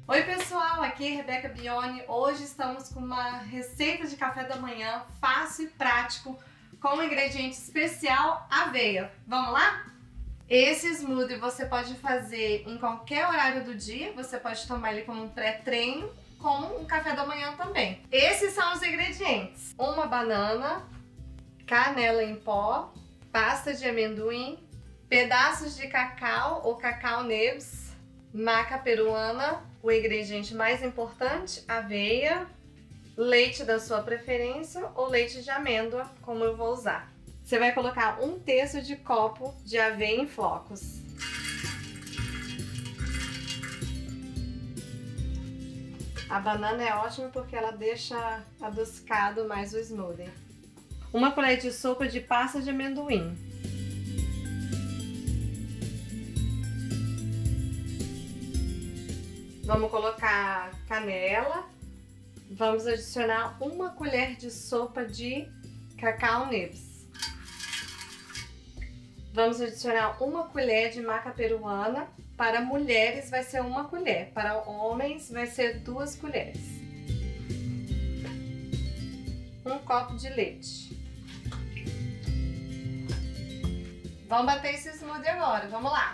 Oi pessoal, aqui é Rebeca Bione. Hoje estamos com uma receita de café da manhã fácil e prático com um ingrediente especial, aveia. Vamos lá? Esse smoothie você pode fazer em qualquer horário do dia, você pode tomar ele como um pré-treino, como um café da manhã também. Esses são os ingredientes: uma banana, canela em pó, pasta de amendoim, pedaços de cacau ou cacau nibs, maca peruana, o ingrediente mais importante, aveia, leite da sua preferência ou leite de amêndoa, como eu vou usar. Você vai colocar 1/3 de copo de aveia em flocos. A banana é ótima porque ela deixa adocicado mais o smoothie. Uma colher de sopa de pasta de amendoim. Vamos colocar canela. Vamos adicionar uma colher de sopa de cacau nibs. Vamos adicionar uma colher de maca peruana. Para mulheres vai ser 1 colher, para homens vai ser 2 colheres. 1 copo de leite. Vamos bater esse smoothie agora, vamos lá!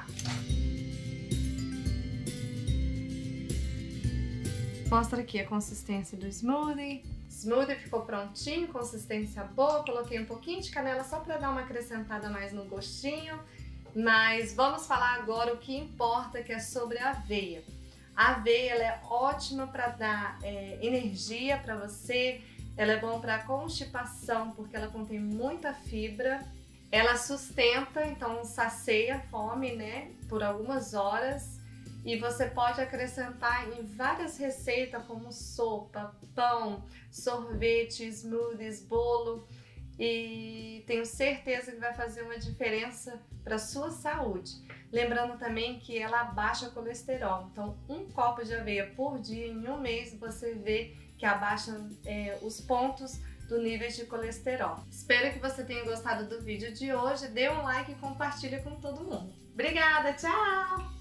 Mostra aqui a consistência do smoothie. O smoothie ficou prontinho, consistência boa. Coloquei um pouquinho de canela só para dar uma acrescentada mais no gostinho. Mas vamos falar agora o que importa, que é sobre a aveia. A aveia ela é ótima para dar energia para você. Ela é bom para constipação porque ela contém muita fibra. Ela sustenta, então sacia a fome, né, por algumas horas. E você pode acrescentar em várias receitas como sopa, pão, sorvete, smoothies, bolo. E tenho certeza que vai fazer uma diferença para a sua saúde. Lembrando também que ela abaixa o colesterol. Então 1 copo de aveia por dia, em 1 mês, você vê que abaixa os pontos do nível de colesterol. Espero que você tenha gostado do vídeo de hoje. Dê um like e compartilhe com todo mundo. Obrigada, tchau!